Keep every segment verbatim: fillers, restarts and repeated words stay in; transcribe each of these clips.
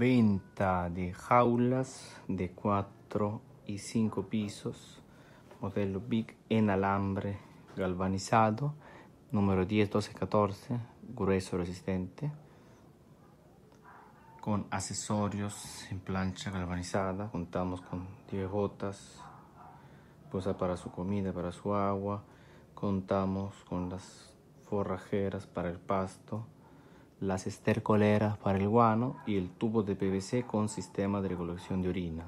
Venta de jaulas de cuatro y cinco pisos, modelo Big en alambre galvanizado, número diez, doce, catorce, grueso resistente, con accesorios en plancha galvanizada. Contamos con diez gotas, puede para su comida, para su agua. Contamos con las forrajeras para el pasto, las estercoleras para el guano y el tubo de P V C con sistema de regulación de orina.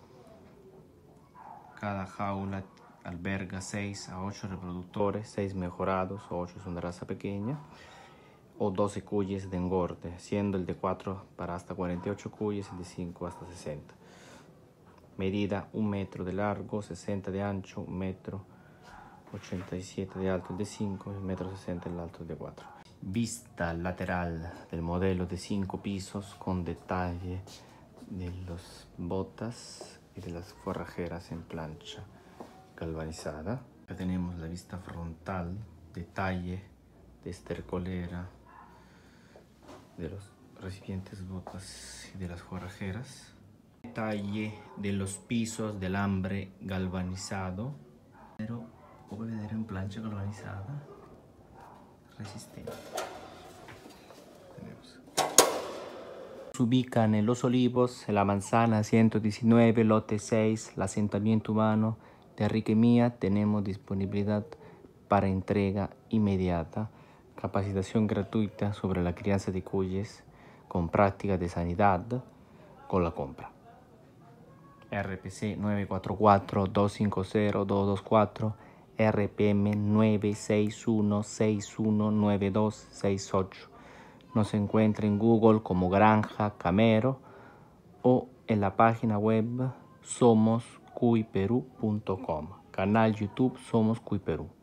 Cada jaula alberga seis a ocho reproductores, seis mejorados o ocho son de raza pequeña, o doce cuyes de engorde, siendo el de cuatro para hasta cuarenta y ocho cuyes y el de cinco hasta sesenta. Medida un metro de largo, sesenta de ancho, un metro ochenta y siete de alto el de cinco y un metro sesenta el alto el de cuatro. Vista lateral del modelo de cinco pisos con detalle de las botas y de las forrajeras en plancha galvanizada. Acá tenemos la vista frontal, detalle de estercolera, de los recipientes botas y de las forrajeras. Detalle de los pisos de alambre galvanizado, pero puede ver en plancha galvanizada resistente. Tenemos. Se ubican en Los Olivos, en la manzana ciento diecinueve, lote seis, el asentamiento humano de Enrique Mía. Tenemos disponibilidad para entrega inmediata, capacitación gratuita sobre la crianza de cuyes con práctica de sanidad con la compra. R P C nueve cuatro cuatro, dos cinco cero, dos dos cuatro, R P M nueve seis uno, seis uno nueve dos seis ocho. Nos encuentra en Google como Granja Camero o en la página web somos cuy perú punto com. Canal YouTube Somos Cuy Perú.